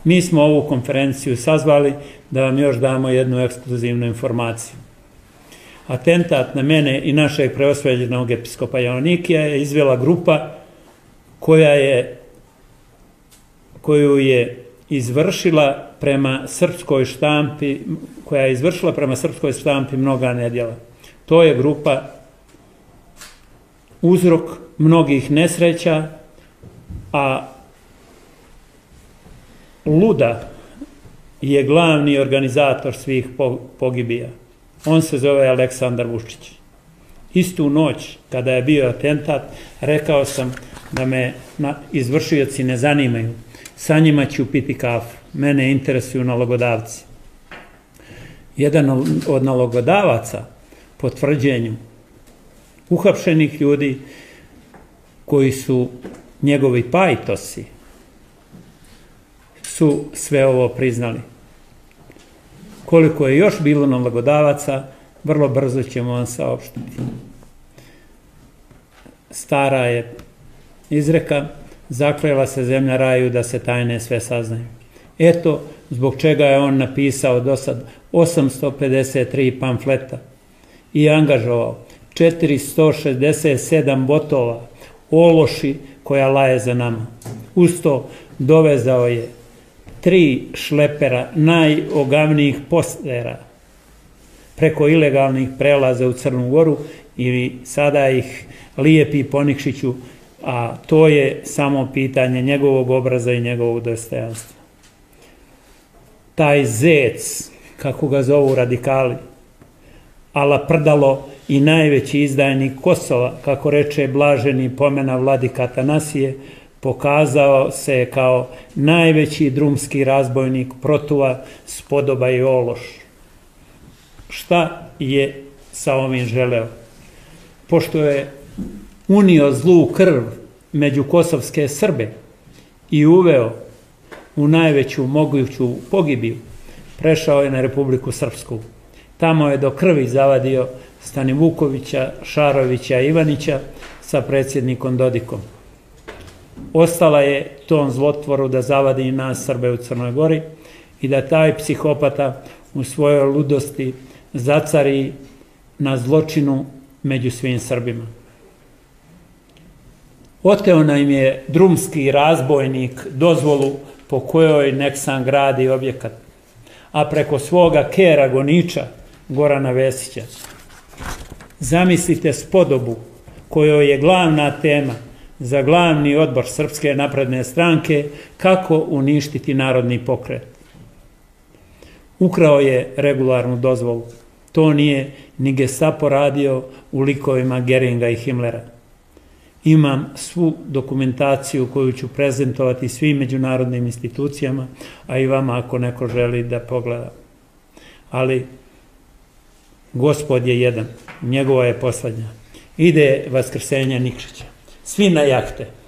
Mi smo ovu konferenciju sazvali da vam još damo jednu ekskluzivnu informaciju. Atentat na mene i našeg preosvećenog episkopa Joannikija je izvela grupa koju je izvršila prema srpskoj štampi mnoga nedjela. To je grupa uzrok mnogih nesreća, a luda je glavni organizator svih pogibija. On se zove Aleksandar Vučić. Istu noć kada je bio atentat, rekao sam da me izvršioci ne zanimaju. Sa njima ću piti kafu. Mene interesuju nalogodavci. Jedan od nalogodavaca, po tvrđenju uhapšenih ljudi koji su njegovi pajtosi, su sve ovo priznali. Koliko je još bilo nalogodavaca, vrlo brzo ćemo vam saopštiti. Stara je izreka, zaklela se zemlja raju da se tajne sve saznaju. Eto zbog čega je on napisao do sad 853 pamfleta i angažovao 467 botova, ološi koja laje za nama. Uz to dovezao je 3 šlepera najogavnijih postera preko ilegalnih prelaza u Crnu Goru i sada ih lijepi po Nikšiću, a to je samo pitanje njegovog obraza i njegovog dostojanstva. Taj zec, kako ga zovu radikali, ala prdalo i najveći izdajnik Kosova, kako reče blaženi pomena vladika Atanasije, pokazao se kao najveći drumski razbojnik Protuva, Spodoba i Ološ. Šta je sa ovim želeo? Pošto je unio zlu krv među kosovske Srbe i uveo u najveću moguću pogibiju, prešao je na Republiku Srpsku. Tamo je do krvi zavadio Stanivukovića, Šarovića i Ivanića sa predsjednikom Dodikom. Ostala je tom zlotvoru da zavadi i nas Srbe u Crnoj Gori i da taj psihopata u svojoj ludosti zacari na zločinu među svim Srbima. Oteo nam je drumski razbojnik dozvolu po kojoj nek sam gradi objekat, a preko svoga kera goniča Gorana Vesića. Zamislite Spodobu kojoj je glavna tema za glavni odbor Srpske napredne stranke kako uništiti narodni pokret. Ukrao je regularnu dozvolu. To nije ni Gestapo radio u likovima Geringa i Himmlera. Imam svu dokumentaciju koju ću prezentovati svim međunarodnim institucijama, a i vama ako neko želi da pogleda. Ali Gospod je jedan, njegova je poslednja. Ide vaskrsenje Nikšića. Svi na jahte.